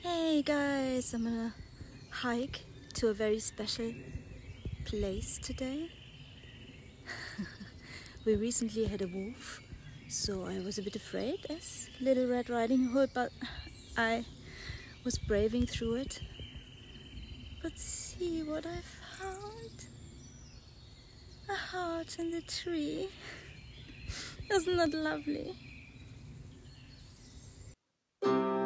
Hey guys, I'm gonna hike to a very special place today. We recently had a wolf, so I was a bit afraid as Little Red Riding Hood, but I was braving through it. But see what I found. A heart in the tree. Isn't that lovely?